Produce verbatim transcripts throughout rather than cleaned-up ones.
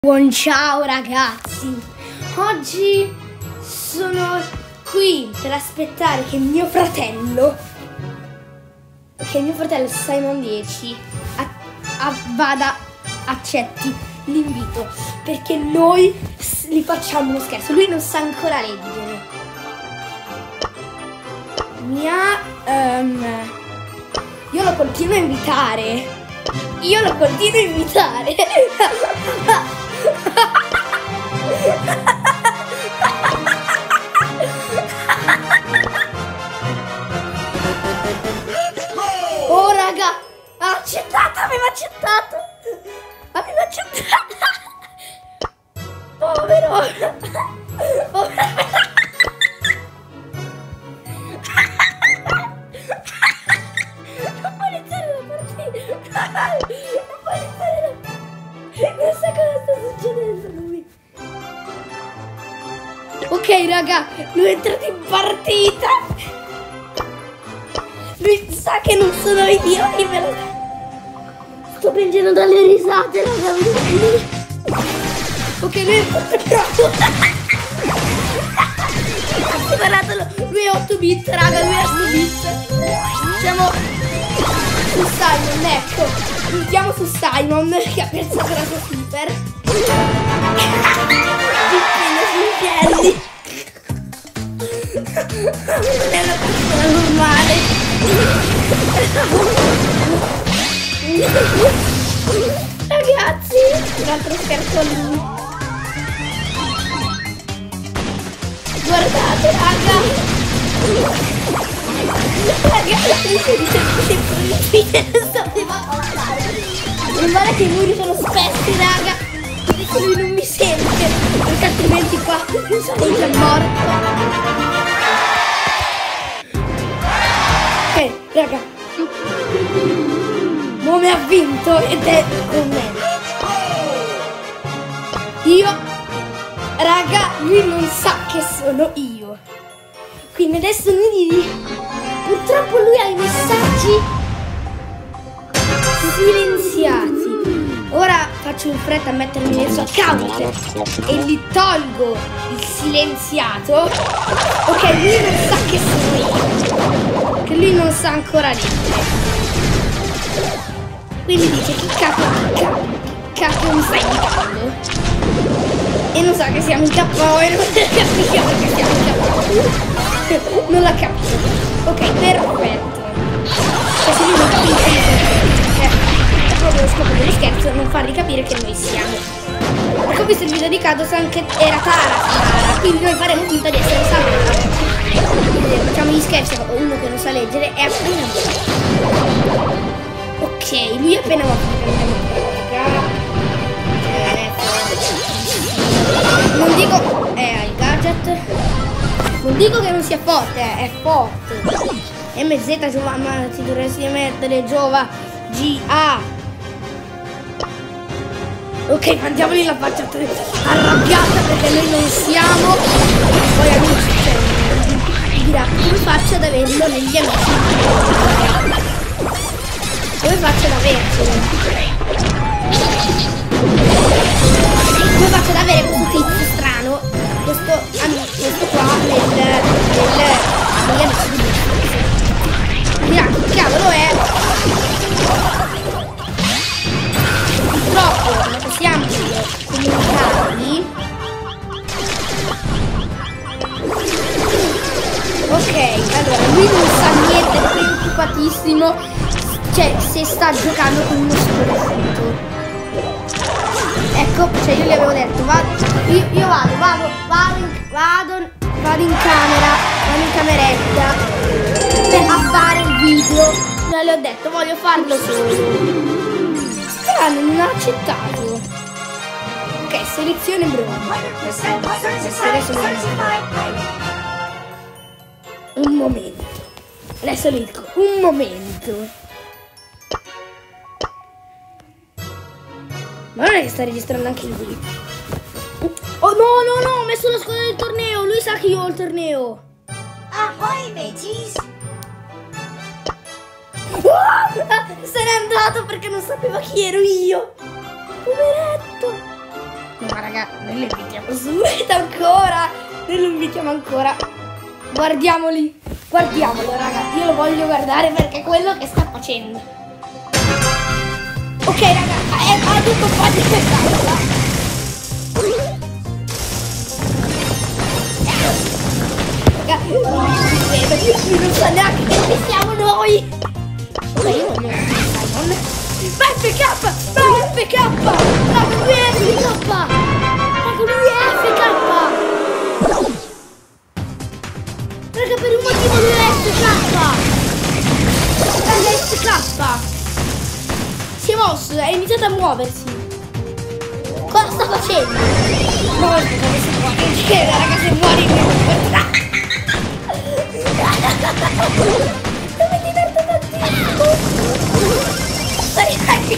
Buon ciao ragazzi, oggi sono qui per aspettare che mio fratello, che mio fratello Simon dieci a, a, vada, accetti l'invito, perché noi gli facciamo uno scherzo. Lui non sa ancora leggere. Mia, um, io lo continuo a invitare, io lo continuo a invitare. Oh raga, ha accettato, aveva accettato, aveva accettato. Povero, povero. Non può iniziare la partita, non può iniziare la partita. Non sa cosa sta succedendo lui. Ok raga, lui è entrato in partita. Lui sa che non sono io, io me lo... sto piangendo dalle risate raga. Ok, lui è bravo. Guardatelo, lui è otto bit raga, lui è otto bit. Siamo su Simon, ecco. Puntiamo su Simon che ha perso la sua super. Piccino sui piedi. Non è una persona normale. Ragazzi, un altro scherzo a lui. Guardate raga. Ragazzi, si dice sempre non sapeva parlare. Non vale che i muri sono spessi raga, perché lui non mi sente, perché altrimenti qua sarei già morto. Ok raga, Mome ha vinto ed è con me. Io raga, lui non sa che sono io, quindi adesso lui purtroppo lui ha i messaggi silenziati. Ora faccio in fretta a mettermi nel suo account e gli tolgo il silenziato. Ok, lui non sa che sono io, che lui non sa ancora leggere, quindi dice chi cacchio, chi cacchio mi stai indicando, e non sa che siamo in K O e non capisce perché siamo in K O. Non la capisco. Ok, perfetto. Cioè, se lui non capisce, è proprio lo scopo dello scherzo, non fargli capire che noi siamo. Perché ho visto il video di Cado, sa che era Tara, Tara, quindi noi faremo finta di essere Samara. Quindi facciamo gli scherzi con uno che non sa leggere e appena. Ok, lui appena va a non dico eh, il gadget. Non dico che non sia forte, eh, è forte. M Z Giovanna, ti dovresti mettere Giova G A. Ok, mandiamogli la faccia arrabbiata perché noi non siamo. Poi amici, cioè, dirà come faccio ad averlo negli amici. Come faccio ad averlo? Come faccio ad avere questo tizio strano, questo amico, questo qua nel, nel, negli amici di Business? Dirà che cavolo è? Purtroppo non possiamo comunicargli. Ok, allora lui non sa niente, è preoccupatissimo, cioè se sta giocando con uno sconosciuto. Ecco, cioè io gli avevo detto, vado, io, io vado, vado, vado in, vado, vado in camera, vado in cameretta per a fare il video. Non le ho detto, voglio farlo solo. Strano, non ha accettato. Ok, selezione Bruno. Adesso un momento. Adesso le dico, un momento. Ma non è che sta registrando anche lui? Oh no, no, no, ho messo la squadra del torneo. Lui sa che io ho il torneo. Ahoy, mateys! Oh, se n'è andato perché non sapeva chi ero io. Poveretto. No, ma raga, noi lo invitiamo subito ancora. Noi lo invitiamo ancora. Guardiamoli. Guardiamolo, raga. Io lo voglio guardare perché è quello che sta facendo. Ok, raga, è, ha tutto un po' di quest'altra. Raga, non sa neanche che siamo noi. Ok, io voglio Simon. Ma F K! Ma F K! Raga, lui è F K! Raga, lui è F K! Raga, per un motivo lui è F K! Raga, è F K! Si è mosso, è iniziato a muoversi. Cosa sta facendo? No, aspetta, che si muore. Che raga, se muori mi mi diverto tantissimo. Stai qui.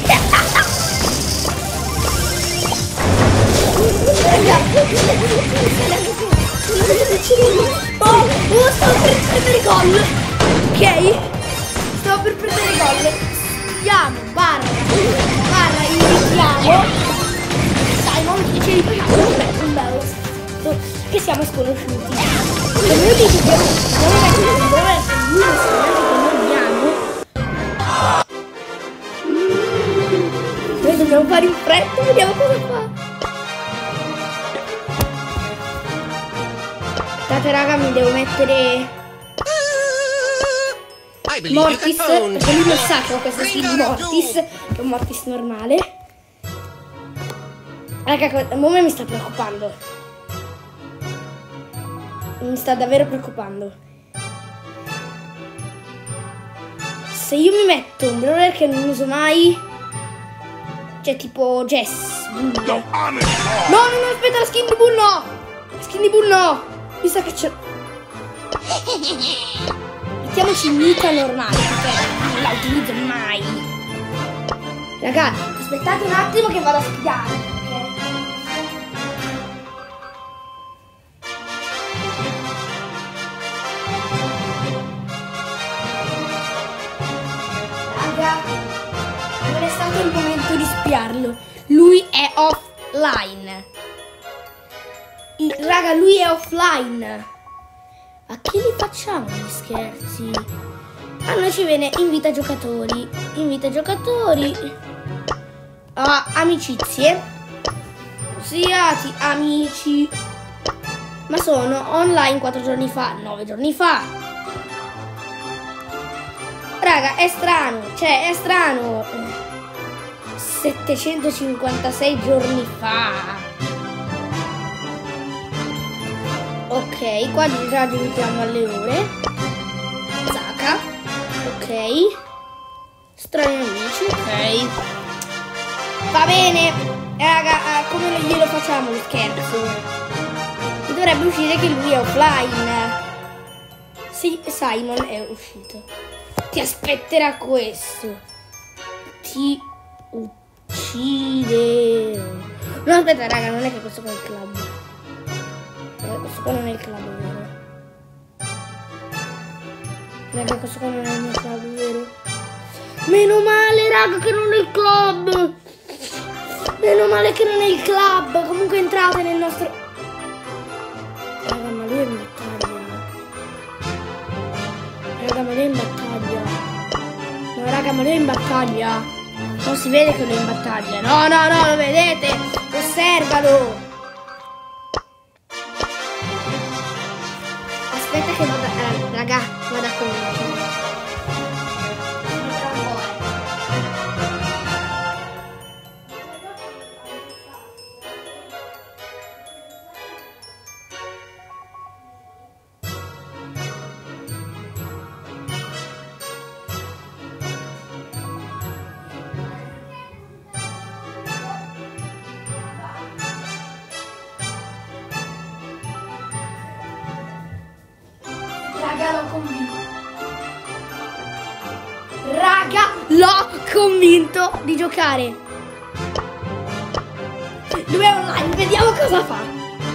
Oh, oh, stavo per prendere gol. Ok? Stavo per prendere gol. Stiamo, barra, barra, invitiamo Simon che ci ripetiamo un bello che siamo sconosciuti. Se noi ti dobbiamo dobbiamo essere lui lo strumento che noi abbiamo. Noi dobbiamo fare in fretta, vediamo cosa fa. Aspettate raga, mi devo mettere Mortis, perché lui non sa che ho questa skin di Mortis, che è un Mortis normale. Raga, il momento mi sta preoccupando. Mi sta davvero preoccupando. Se io mi metto un brawler che non uso mai, cioè tipo Jess, Bull. No, no, no, aspetta, la skin di Bull no! La skin di Bull no! Mi sa che c'è... Mettiamoci Mika normale, perché non la utilizzo mai. Ragazzi, aspettate un attimo che vado a spiegare. Raga, non è stato il momento di spiarlo. Lui è offline. I, raga, lui è offline. A chi li facciamo gli scherzi? A noi ci viene invita giocatori. Invita giocatori. Ah, amicizie. Siati amici. Ma sono online quattro giorni fa, nove giorni fa. Raga, è strano. Cioè, è strano. settecentocinquantasei giorni fa. Ok, qua già giungiamo alle ore. Zaka. Ok. Strani amici, ok. Va bene. Raga, come glielo facciamo lo scherzo? Mi dovrebbe uscire che lui è offline. Sì, Simon è uscito. Ti aspetterà questo. Ti ucciderò. No, aspetta, raga, non è che questo qua è il club. Questo qua non è il club, vero? Raga, questo qua non è il mio club, vero? Meno male, raga, che non è il club! Meno male che non è il club! Comunque entrate nel nostro... Raga, ma lui è in battaglia. Raga, ma lui è in battaglia. No, raga, ma lui è in battaglia. Non si vede che lui è in battaglia. No, no, no, lo vedete? Osservalo! Aspetta che vada, eh, raga, vada con me. Raga, l'ho convinto. Raga, l'ho convinto di giocare. Lui è online, vediamo cosa fa.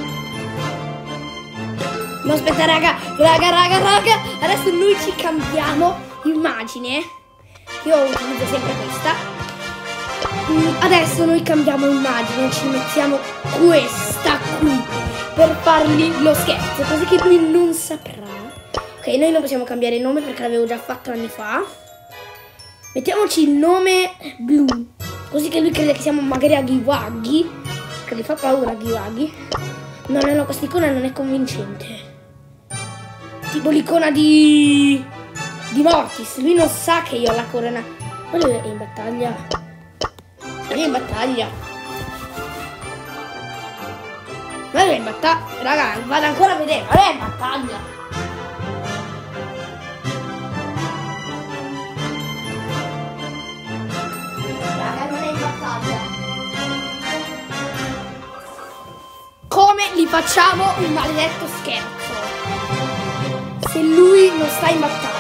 No, aspetta, raga, raga, raga, raga. Adesso noi ci cambiamo immagine. Io utilizzo sempre questa. Adesso noi cambiamo immagine, ci mettiamo questa qui per fargli lo scherzo, così che lui non saprà. Ok, noi non possiamo cambiare il nome perché l'avevo già fatto anni fa. Mettiamoci il nome blu, così che lui crede che siamo magari a Giwagi, che gli fa paura a Giwagi. No, no, no, questa icona non è convincente. Tipo l'icona di... di Mortis. Lui non sa che io ho la corona. Ma lui è in battaglia. Lui è in battaglia. Ma lui è in battaglia. Raga, vado ancora a vedere. Ma lui è in battaglia. Raga, non è in battaglia. Come gli facciamo un maledetto scherzo? Se lui non sta in battaglia.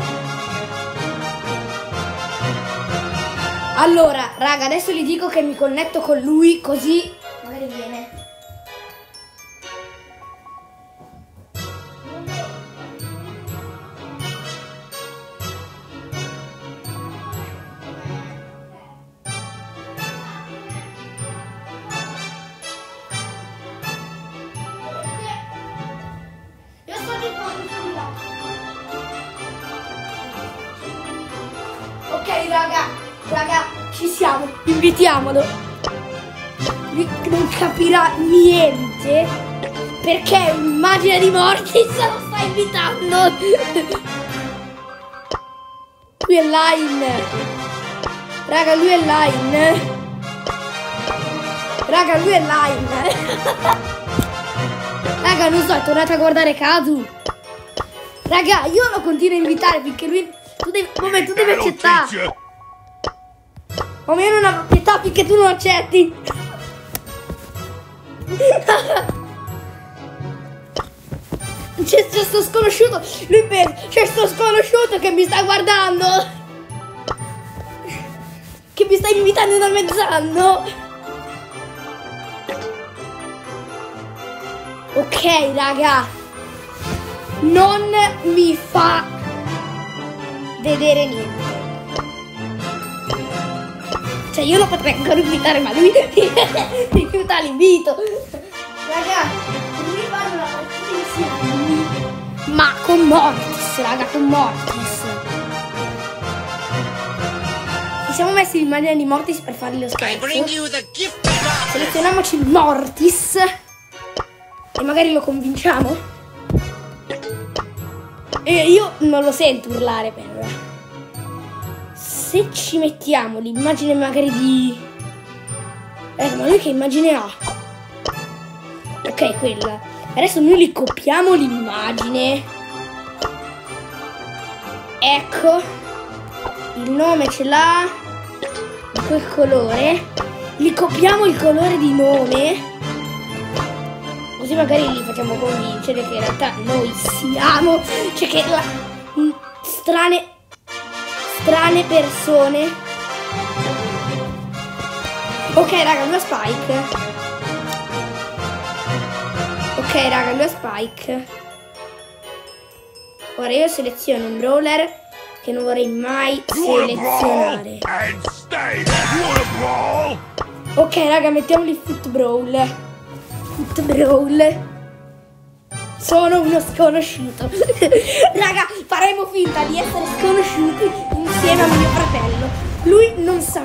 Allora, raga, adesso gli dico che mi connetto con lui, così magari viene. Io sto di qua. Ok, raga. Raga, ci siamo, invitiamolo. Lui non capirà niente perché è un'immagine di Mortis, lo sta invitando. Lui è Line. Raga, lui è Line. Raga, lui è Line. Raga, non so, è tornato a guardare Kazu. Raga, io lo continuo a invitare finché lui... Tu devi... Come, tu devi accettare. O meno una proprietà finché tu non accetti. C'è sto sconosciuto. Lui pensa, c'è sto sconosciuto che mi sta guardando, che mi sta invitando da mezz'anno. Ok, raga, non mi fa vedere niente. Cioè io lo potrei ancora invitare, ma lui rifiuta l'invito. Raga, lui fanno una partita insieme. Ma con Mortis, raga, con Mortis. Ci siamo messi l'immagine di Mortis per fargli lo scherzo. Selezioniamoci Mortis e magari lo convinciamo. E io non lo sento urlare per... Se ci mettiamo l'immagine magari di... Eh, ma lui che immagine ha? Ok, quella. Adesso noi li copiamo l'immagine. Ecco. Il nome ce l'ha. Di quel colore. Li copiamo il colore di nome. Così magari li facciamo convincere che in realtà noi siamo... Cioè che la... Strane... Strane persone. Ok, raga, lui ha Spike. Ok, raga, lui ha Spike. Ora io seleziono un brawler che non vorrei mai selezionare. Ok, raga, mettiamoli Foot Brawl. Foot Brawl. Sono uno sconosciuto. Raga, faremo finta di essere sconosciuti insieme a mio fratello. Lui non sa.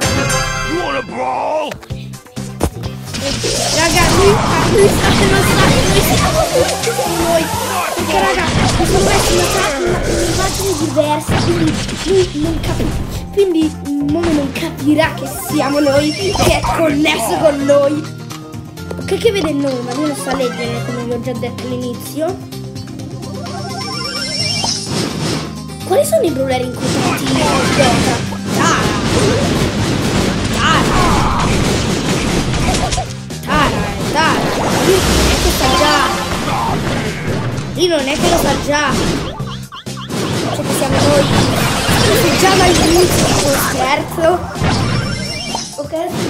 Raga, lui, lui sa che non sa che noi siamo tutti noi. Perché raga, mi sono messo un'immagine diversa, quindi lui non capirà. Quindi Momo non capirà che siamo noi, che è connesso con noi. Ok, che vede il nome, ma lui lo sa leggere, come vi ho già detto all'inizio. Quali sono i brawler in cui tutti gioca? Tara! Tara! Tara, Tara! Lui non è che sa già! Lui non è che lo sa già! Cioè che siamo noi! Se già dall'inizio, un scherzo! Ok?